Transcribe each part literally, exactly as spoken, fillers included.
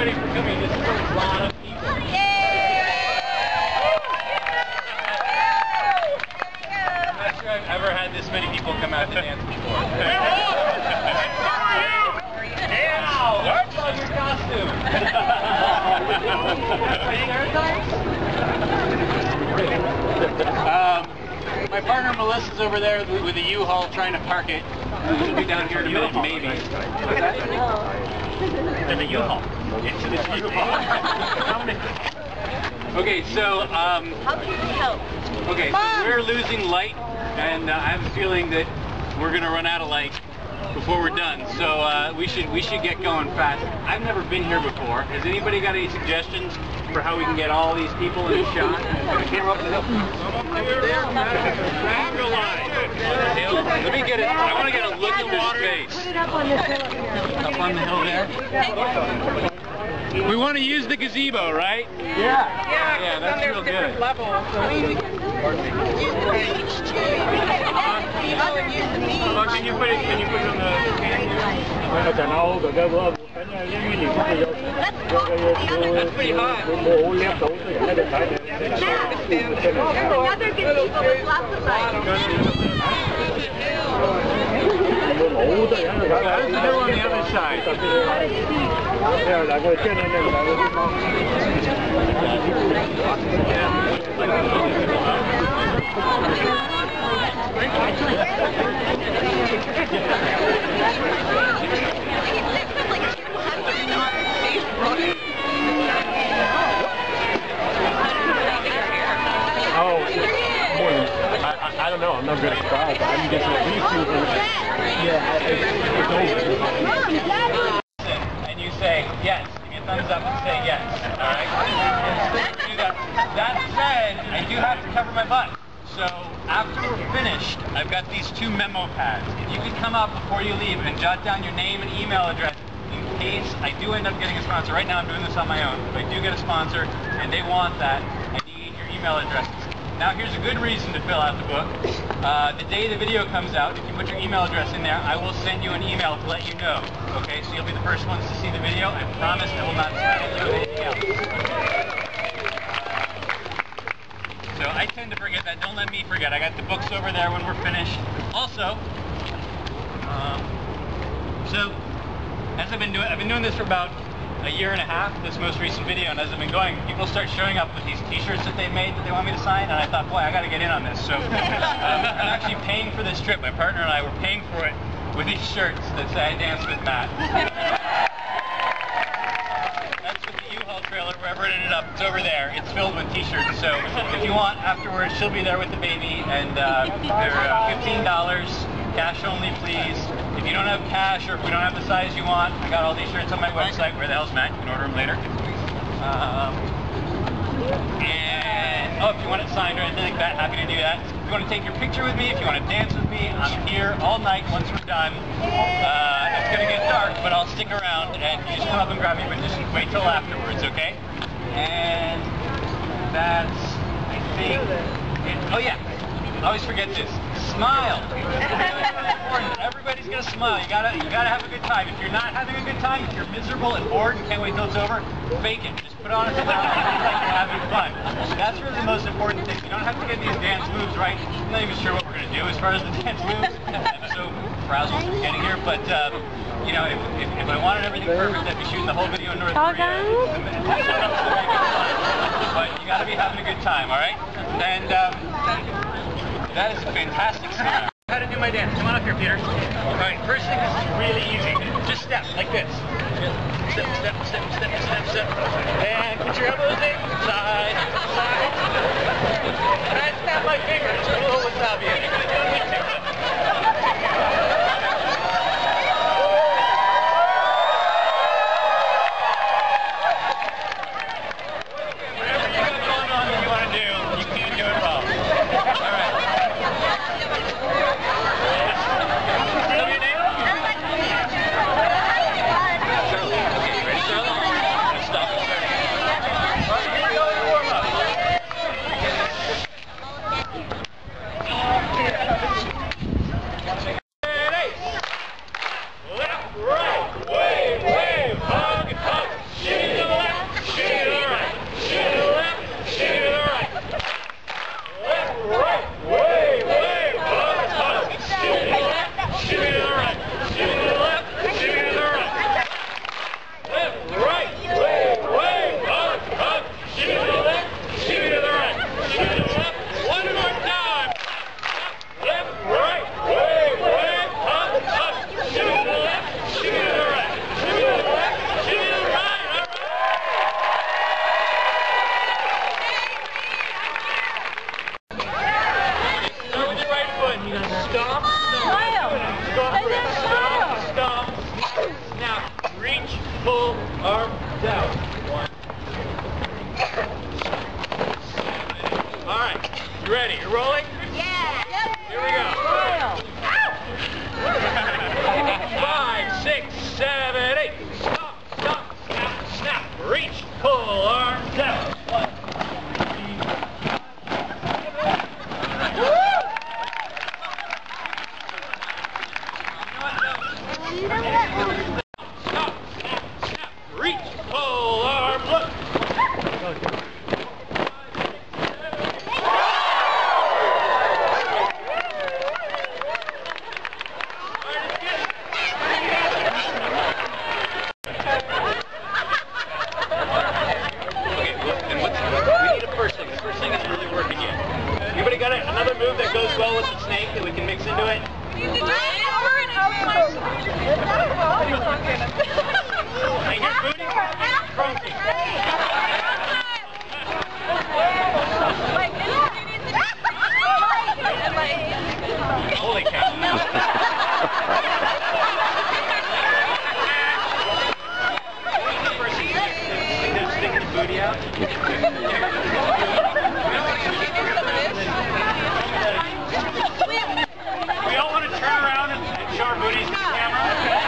everybody for coming. This is a lot of people. I'm not sure I've ever had this many people come out to dance before. Wow! What? I love your costume. um, my partner Melissa's over there with the U-Haul trying to park it. We'll be down here in a minute, maybe. What's that? In the U-Haul. Into the U-Haul. Okay, so um. How can we help? Okay, so we're losing light, and uh, I have a feeling that we're gonna run out of light before we're done. So uh, we should we should get going fast. I've never been here before. Has anybody got any suggestions for how we can get all these people in a shot? The camera up the hill. Let me get it. I want to get a look at this face. Put it up on the hill. Up on the hill there. We want to use the gazebo, right? Yeah. Yeah, yeah, that's real good. Levels. Oh, can you put it? Can you put it on the stand here? That's pretty high. Another gazebo with lots of light. How's the hill on the other side? Oh, I, I don't know. I'm not good at crowds. I'm just these two things. Yeah, And you say yes. Give me a thumbs up and say yes. All right. Do that. That said, I do have to cover my butt. So after we're finished, I've got these two memo pads. If you could come up before you leave and jot down your name and email address in case I do end up getting a sponsor. Right now I'm doing this on my own. If I do get a sponsor and they want that, I need your email addresses. Now here's a good reason to fill out the book. Uh, the day the video comes out, if you put your email address in there, I will send you an email to let you know. Okay, so you'll be the first ones to see the video. I promise I will not spam you with anything else. So I tend to forget that. Don't let me forget. I got the books over there when we're finished. Also, um, so as I've been doing, I've been doing this for about a year and a half, this most recent video, and as I've been going, people start showing up with these t-shirts that they made that they want me to sign, and I thought, boy, I got to get in on this. So um, I'm actually paying for this trip. My partner and I were paying for it with these shirts that say I danced with Matt. That's with the U-Haul trailer, wherever it ended up. It's over there. It's filled with t-shirts. So if you want, afterwards, she'll be there with the baby, and uh, they're uh, fifteen dollars. Cash only, please. If you don't have cash or if we don't have the size you want, I got all these shirts on my website. Where the hell's Matt? You can order them later. Um, and, oh, if you want it signed or anything like that, happy to do that. If you want to take your picture with me, if you want to dance with me, I'm here all night once we're done. Uh, it's going to get dark, but I'll stick around and you just come up and grab me, but just wait till afterwards, okay? And that's, I think, it. Oh yeah, I always forget this. Smile. Everybody's gonna smile. You gotta, you gotta have a good time. If you're not having a good time, if you're miserable and bored and can't wait till it's over, fake it. Just put on a smile and act like you're having fun. That's really the most important thing. You don't have to get these dance moves right. I'm not even sure what we're gonna do as far as the dance moves. I'm so frazzled from getting here, but um, you know, if, if, if I wanted everything perfect, I'd be shooting the whole video in North Korea. But you gotta be having a good time, all right? And um, that is a fantastic seminar. How to do my dance. Come on up here, Peter. All right, first thing, this is really easy. Just step, like this. Step, step, step, step, step, step. And put your elbows in, side, side. And I snap my fingers. A little wasabi. You're going to do it with me. Whatever you got going on that you want to do, you can't do it wrong. All right. pull, arms out. One. All right, you ready? You're rolling? Yeah. Yep. Here we go. Five, six, seven, eight. Stop, stop, snap, snap. Reach, pull, arms out. One. Stop, snap, snap. Reach, pull, arms up. Anybody got a, another move that goes well with the snake that we can mix into it? And your booty crunching. Holy cow. Stick his booty out. We all want to turn around and, and show our booties to the camera.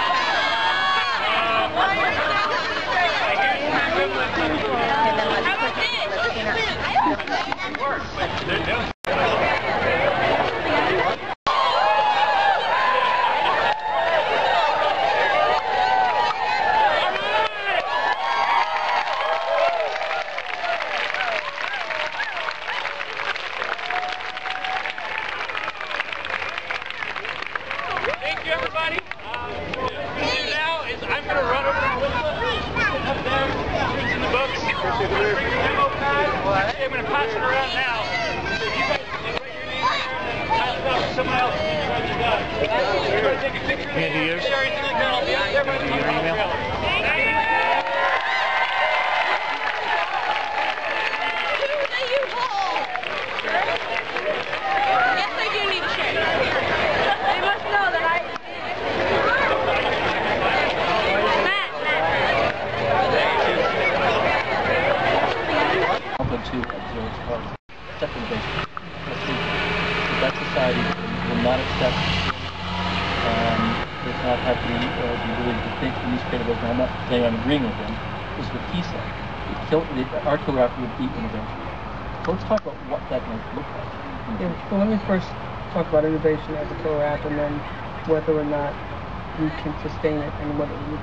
Thank you, everybody. Uh, what we're going to do now is I'm going to run over to Oakland up there, reach in the books, bring your demo pad. Actually, I'm going to pass it around now. So you guys can write your name here and pass it out to someone else when you guys are done. You're going to take a picture of it or anything like that. I'll be out there by the trailer. Thank you. To observe cars. Second base. That society will not accept, um, does not have the, uh, the ability to think the newspaper does not. I'm not saying I'm agreeing with him. This is what he said. The kill, the, our telegraph would be innovation. So let's talk about what that might look like. Yeah, well, let me first talk about innovation as a co-op and then whether or not we can sustain it and whether we